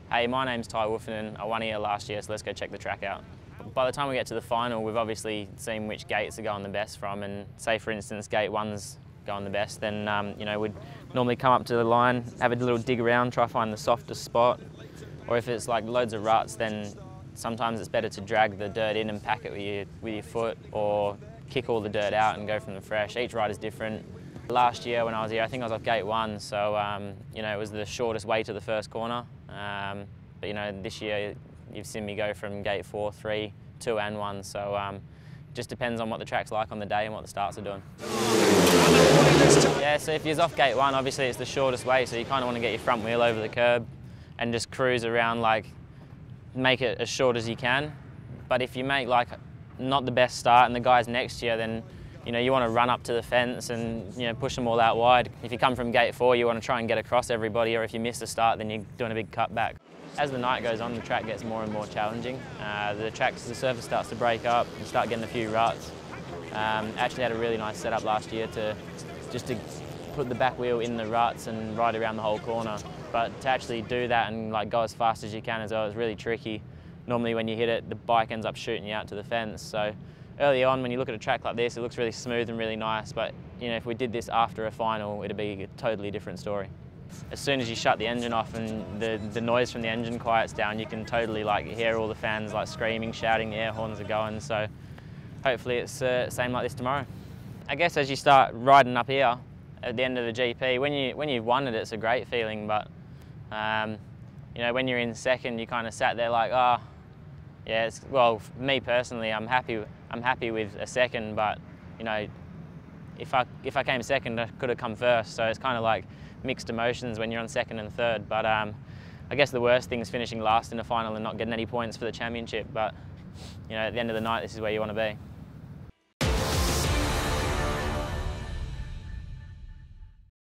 Hey, my name's Ty Wolfenden. I won here last year, so let's go check the track out. By the time we get to the final, we've obviously seen which gates are going the best from, and say for instance gate 1's going the best, then you know, we'd normally come up to the line, have a little dig around, try to find the softest spot, or if it's like loads of ruts, then sometimes it's better to drag the dirt in and pack it with your foot, or kick all the dirt out and go from the fresh. Each ride is different. Last year when I was here, I think I was off gate 1, so you know, it was the shortest way to the first corner. But you know, this year you've seen me go from gate 4, 3, 2 and 1, so just depends on what the track's like on the day and what the starts are doing. Yeah, so if you're off gate 1, obviously it's the shortest way, so you kind of want to get your front wheel over the curb and just cruise around, like make it as short as you can. But if you make like not the best start and the guys next to you, then you know, you want to run up to the fence and, you know, push them all out wide. If you come from gate 4, you want to try and get across everybody, or if you miss the start, then you're doing a big cut back. As the night goes on, the track gets more and more challenging. The surface starts to break up, you start getting a few ruts. Actually had a really nice setup last year to put the back wheel in the ruts and ride around the whole corner. But to actually do that and like go as fast as you can as well is really tricky. Normally when you hit it, the bike ends up shooting you out to the fence. So early on, when you look at a track like this, it looks really smooth and really nice, but you know, if we did this after a final, it'd be a totally different story. As soon as you shut the engine off and the noise from the engine quiets down, you can totally like hear all the fans like screaming, shouting, the air horns are going, so hopefully it's same like this tomorrow. I guess as you start riding up here at the end of the GP, when you've won it, it's a great feeling, but you know, when you're in second, you kind of sat there like, oh, yeah, well, for me personally, I'm happy with a second, but you know, if I came second, I could have come first. So it's kind of like mixed emotions when you're on second and third. But I guess the worst thing is finishing last in the final and not getting any points for the championship. But you know, at the end of the night, this is where you want to be.